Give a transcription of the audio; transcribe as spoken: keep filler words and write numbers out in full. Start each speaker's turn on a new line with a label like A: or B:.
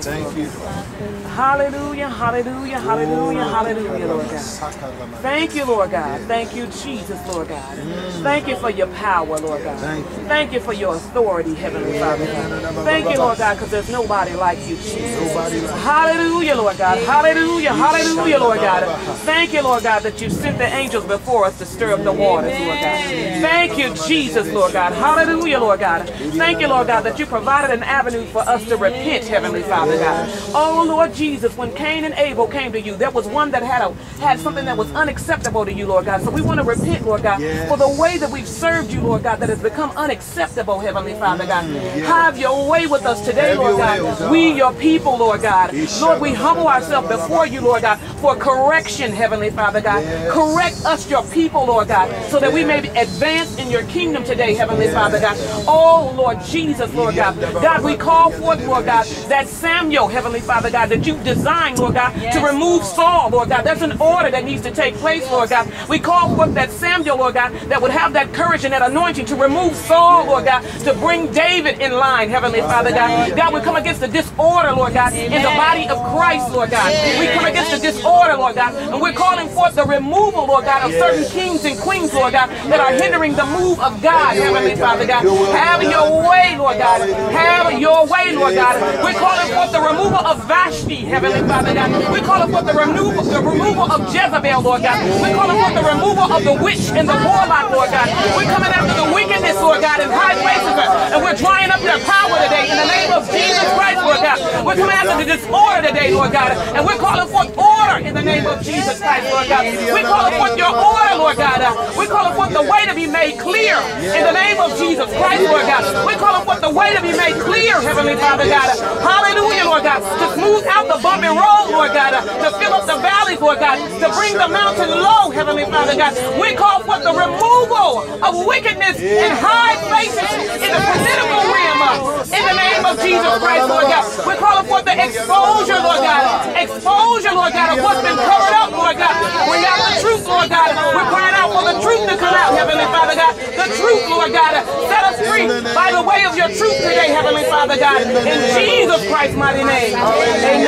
A: Thank you.
B: Hallelujah, hallelujah, hallelujah, hallelujah, Lord God. Thank you, Lord God. Thank you, Jesus, Lord God. Thank you for your power, Lord God.
A: Thank you.
B: Thank you for your authority, Heavenly Father God. Thank you, Lord God, because there's nobody like you, Jesus.
A: Nobody like
B: Hallelujah, Lord God. Hallelujah, hallelujah, Lord God. Thank you, Lord God, that you sent the angels before us to stir up the waters, Lord God. Thank you, Jesus, Lord God. Hallelujah, Lord God. Thank you, Lord God, that you provided an avenue for us to repent, Heavenly Father God. Oh, Lord Jesus, when Cain and Abel came to you, there was one that had a had something that was unacceptable to you, Lord God. So we want to repent, Lord God,
A: Yes.
B: for the way that we've served you, Lord God, that has become unacceptable, Heavenly Father God. Have your way with us today,
A: Have
B: Lord
A: your way,
B: God.
A: oh God.
B: We, your people, Lord God. Lord, we humble ourselves before you, Lord God, for correction, Heavenly Father God.
A: Yes.
B: Correct us, your people, Lord God, so that we may advance in your kingdom today, Heavenly
A: Yes.
B: Father God. Oh, Lord Jesus, Lord God. God, we call forth, Lord God, that Samuel, Heavenly Father God, that you've designed, Lord God, to remove Saul, Lord God. There's an order that needs to take place, Lord God. We call forth that Samuel, Lord God, that would have that courage and that anointing to remove Saul, Lord God, to bring David in line, Heavenly Father God. God, we come against the disorder, Lord God, in the body of Christ, Lord God. We come against the disorder, Lord God, and we're calling forth the removal, Lord God, of certain kings and queens, Lord God, that are hindering the move of God, Heavenly Father God. Have your way, Lord God. Have your way, Lord God. We're calling forth the removal of Vashti, Heavenly Father God. We're calling forth the removal, the removal of Jezebel, Lord God. We're calling forth the removal of the witch and the warlock, Lord God. We're coming after the wickedness, Lord God, in high places, and we're drying up their power today in the name of Jesus Christ, Lord God. We're coming after the disorder today, Lord God, and we're calling forth order in the name of Jesus Christ, Lord God. We're calling forth your order, Lord God. We're calling forth the way to be made clear in the name of Jesus Christ, Lord God. We're calling forth the way to be made clear, Heavenly Father God. Hallelujah, Lord God. To smooth out the bumpy road, Lord God. To fill up the valleys, Lord God. To bring the mountain low, Heavenly Father God. We call forth the removal of wickedness in high places in the political realm. In the name of Jesus Christ, Lord God. We're calling forth the exposure, Lord God. Exposure, Lord God, of what's been covered up, Lord God. Bring out the truth, Lord God. We're crying out for the truth to come out, Heavenly Father God. The truth, Lord God. Set us free by the way of your truth today, Heavenly Father God. In Jesus Christ's mighty name. Amen.